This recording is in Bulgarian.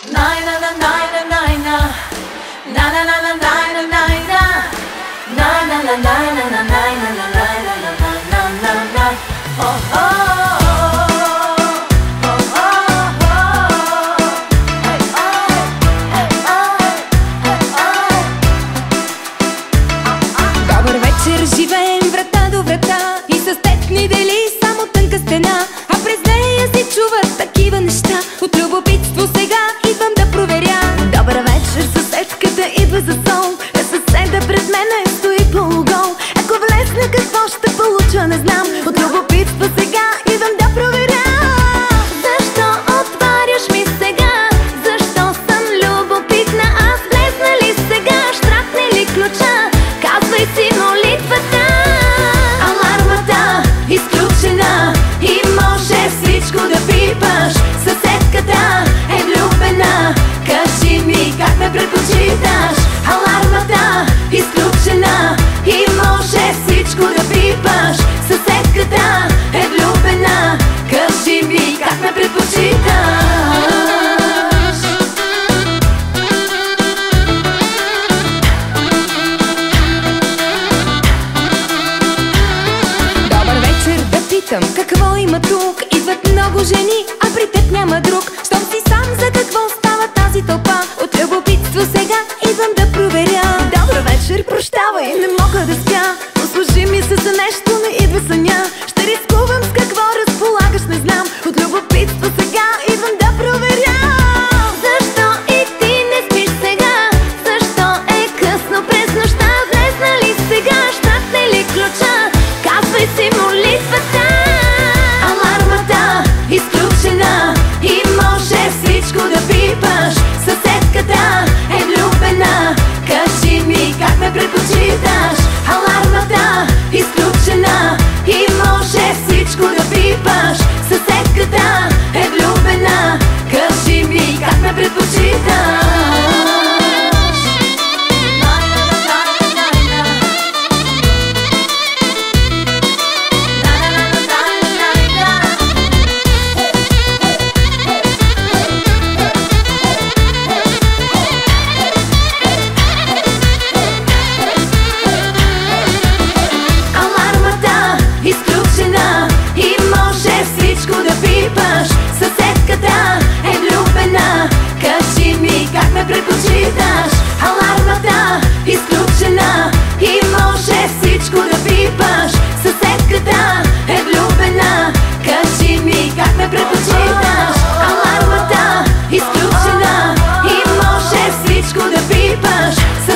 Добър вечер, живеем врата до врата и с теб ни дели само тънка стена, а през нея се чуват такива неща. От любопитство сега идвам да проверя. Добър вечер, съседката идва за сол, а съседа пред мене стои полугол. Ако влезна, какво ще получа, не знам. От любопитство сега идвам да проверя. Защо отваряш ми сега? Защо съм любопитна аз? Влезна ли сега? Щракне ли ключа? Казвай си молитвата. Алармата изключена и може всичко да пипаш. Съседката е влюбена, кажи ми как ме предпочиташ. Алармата изключена и може всичко да пипаш. Съседката е влюбена, кажи ми как ме предпочиташ. Какво има тук? Идват много жени, а при теб няма друг. Щом си сам, за какво става тази тълпа? От любопитство сега идвам да проверя. Добър вечер, прощавай, не мога да спя. Послужи ми се за нещо, не идва съня. Ще рискувам с какво разполагаш, не знам. От любопитство сега идвам да проверя. Защо и ти не спиш сега? Защо е късно през нощта? Влезна ли сега? Щракне ли ключа? Казвай си молитвата. Алармата изключена и може всичко да пипаш. Съседката е влюбена, кажи ми как ме предпочиташ. Алармата изключена и може всичко да пипаш. Съседката е влюбена, кажи ми как ме предпочиташ. Съседката е влюбена, кажи ми как ме предпочиташ. Алармата изключена и може всичко да пипаш. Съседката е влюбена, кажи ми как ме предпочиташ. Алармата изключена и може всичко да пипаш.